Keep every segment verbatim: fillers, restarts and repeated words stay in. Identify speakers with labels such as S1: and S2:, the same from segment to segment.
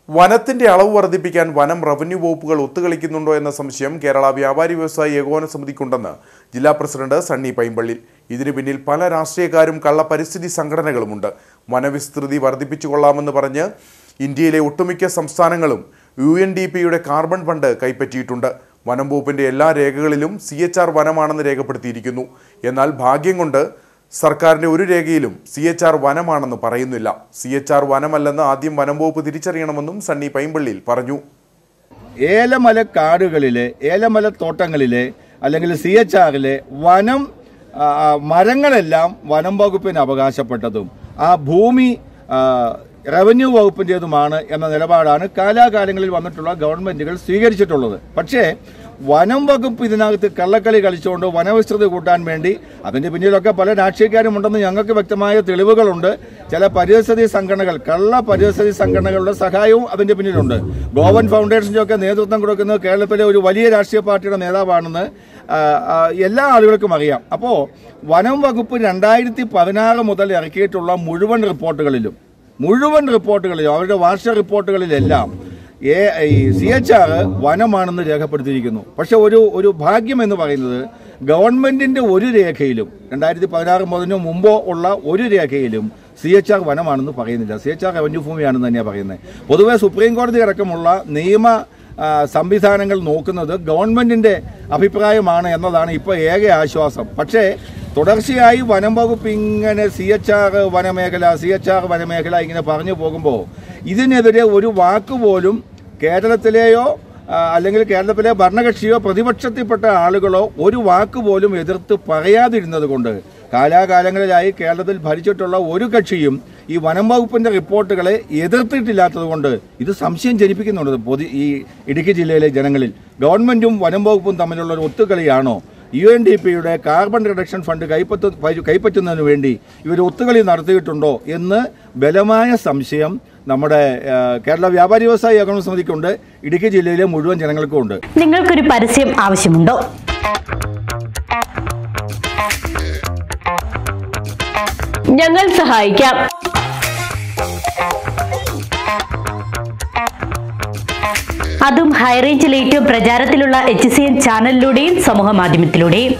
S1: വനത്തിന്റെ അളവ് വർദ്ധിപ്പിക്കാൻ വനം റവന്യൂ വകുപ്പുകൾ ഒത്തുകളിക്കുന്നുണ്ടോ എന്ന സംശയം കേരള വ്യാപാരി വ്യവസായി ഏകോപന സമിതിക്കുണ്ടെന്ന് ജില്ലാ പ്രസിഡന്റ് സണ്ണി പൈമ്പള്ളി. ഇതിനു പിന്നിൽ പല രാഷ്ട്രീയക്കാരും കള്ള പരിസ്ഥിതി സംഘടനകളുമുണ്ട്. വനവിസ്തൃതി വർദ്ധിപ്പിച്ചുകൊള്ളാമെന്ന് പറഞ്ഞ് ഇന്ത്യയിലെ ഒട്ടുമിക്ക സംസ്ഥാനങ്ങളും യു എൻ ഡി പിയുടെ കാർബൺ ഫണ്ട് കൈപ്പറ്റിയിട്ടുണ്ട്. വനം വകുപ്പിന്റെ എല്ലാ രേഖകളിലും സി എച്ച് ആർ വനമാണെന്ന് രേഖപ്പെടുത്തിയിരിക്കുന്നു. എന്നാൽ ഭാഗ്യം കൊണ്ട് സർക്കാരിന്റെ ഒരു രേഖയിലും സി എച്ച് ആർ വനമാണെന്ന് പറയുന്നില്ല. സി എച്ച് ആർ വനമല്ലെന്ന് ആദ്യം വനം വകുപ്പ് തിരിച്ചറിയണമെന്നും സണ്ണി പൈമ്പള്ളിയിൽ പറഞ്ഞു.
S2: ഏലമല കാടുകളിലെ ഏലമല തോട്ടങ്ങളിലെ അല്ലെങ്കിൽ സി എച്ച് ആറിലെ വനം മരങ്ങളെല്ലാം വനം വകുപ്പിന് അവകാശപ്പെട്ടതും ആ ഭൂമി റവന്യൂ വകുപ്പിൻ്റേതുമാണ് എന്ന നിലപാടാണ് കാലാകാലങ്ങളിൽ വന്നിട്ടുള്ള ഗവൺമെന്റുകൾ സ്വീകരിച്ചിട്ടുള്ളത്. പക്ഷേ വനം വകുപ്പ് ഇതിനകത്ത് കള്ളക്കളി കളിച്ചുകൊണ്ട് വനവിസ്തൃതി കൂട്ടാൻ വേണ്ടി അതിന്റെ പിന്നിലൊക്കെ പല രാഷ്ട്രീയക്കാരും ഉണ്ടെന്ന് ഞങ്ങൾക്ക് വ്യക്തമായ തെളിവുകളുണ്ട്. ചില പരിസ്ഥിതി സംഘടനകൾ കള്ള പരിസ്ഥിതി സംഘടനകളുടെ സഹായവും അതിന്റെ പിന്നിലുണ്ട്. ഗോവൻ ഫൗണ്ടേഷന്റെ ഒക്കെ നേതൃത്വം കൊടുക്കുന്നത് കേരളത്തിലെ ഒരു വലിയ രാഷ്ട്രീയ പാർട്ടിയുടെ നേതാവാണെന്ന് എല്ലാ ആളുകൾക്കും അറിയാം. അപ്പോൾ വനം വകുപ്പ് രണ്ടായിരത്തി പതിനാറ് മുതൽ ഇറക്കിയിട്ടുള്ള മുഴുവൻ റിപ്പോർട്ടുകളിലും മുഴുവൻ റിപ്പോർട്ടുകളിലും അവരുടെ വാർഷിക റിപ്പോർട്ടുകളിലെല്ലാം ഏ സി എച്ച് ആർ വനമാണെന്ന് രേഖപ്പെടുത്തിയിരിക്കുന്നു. പക്ഷെ ഒരു ഒരു ഭാഗ്യം എന്ന് പറയുന്നത് ഗവൺമെന്റിന്റെ ഒരു രേഖയിലും രണ്ടായിരത്തി പതിനാറ് മുതലിന് മുമ്പോ ഉള്ള ഒരു രേഖയിലും സി എച്ച് ആർ വനമാണെന്ന് പറയുന്നില്ല. സി എച്ച് ആർ റവന്യൂ ഭൂമിയാണെന്ന് തന്നെയാണ് പറയുന്നത്. പൊതുവെ സുപ്രീം കോടതി അടക്കമുള്ള നിയമ സംവിധാനങ്ങൾ നോക്കുന്നത് ഗവൺമെന്റിന്റെ അഭിപ്രായമാണ് എന്നതാണ് ഇപ്പോൾ ഏക ആശ്വാസം. പക്ഷേ തുടർച്ചയായി വനം വകുപ്പ് ഇങ്ങനെ സി എച്ച് ആർ വനമേഖല സി എച്ച് ആർ വനമേഖല ഇങ്ങനെ പറഞ്ഞു പോകുമ്പോൾ ഇതിനെതിരെ ഒരു വാക്കുപോലും കേരളത്തിലെയോ അല്ലെങ്കിൽ കേരളത്തിലെ ഭരണകക്ഷിയോ പ്രതിപക്ഷത്തിൽപ്പെട്ട ആളുകളോ ഒരു വാക്കുപോലും എതിർത്ത് പറയാതിരുന്നത് കൊണ്ട് കാലാകാലങ്ങളിലായി കേരളത്തിൽ ഭരിച്ചിട്ടുള്ള ഒരു കക്ഷിയും ഈ വനം വകുപ്പിന്റെ റിപ്പോർട്ടുകളെ എതിർത്തിട്ടില്ലാത്തത് കൊണ്ട് ഇത് സംശയം ജനിപ്പിക്കുന്നുണ്ട് പൊതു ഈ ഇടുക്കി ജില്ലയിലെ ജനങ്ങളിൽ. ഗവൺമെന്റും വനം വകുപ്പും തമ്മിലുള്ള ഒരു ഒത്തുകളിയാണോ? യു എൻ ഡി പിയുടെ കാർബൺ റിഡക്ഷൻ ഫണ്ട് കൈപ്പറ്റ കൈപ്പറ്റുന്നതിന് വേണ്ടി ഇവർ ഒത്തുകളി നടത്തിയിട്ടുണ്ടോ എന്ന് ബലമായ സംശയം നമ്മുടെ കേരള വ്യാപാരി വ്യവസായി ഏകോപന സമിതിക്കുണ്ട്. ഇടുക്കി ജില്ലയിലെ മുഴുവൻ ജനങ്ങൾക്കും ഉണ്ട്.
S3: നിങ്ങൾക്കൊരു പരസ്യം ആവശ്യമുണ്ടോ? ഞങ്ങൾ സഹായിക്കാം. അതും ഹൈറേഞ്ചിൽ ഏറ്റവും പ്രചാരത്തിലുള്ള എച്ച് സി എൻ ചാനലിലൂടെയും സമൂഹ മാധ്യമത്തിലൂടെയും.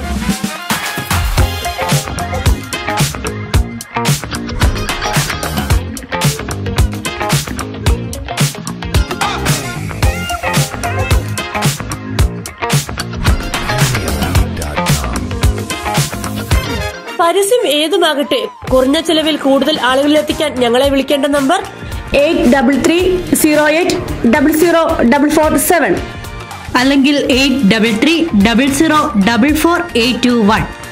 S4: പരസ്യം ഏതുമാകട്ടെ കുറഞ്ഞ ചെലവിൽ കൂടുതൽ ആളുകളിലെത്തിക്കാൻ ഞങ്ങളെ വിളിക്കേണ്ട number
S3: eight double three zero eight double zero double four seven അല്ലെങ്കിൽ eight double three double zero double four eight two one.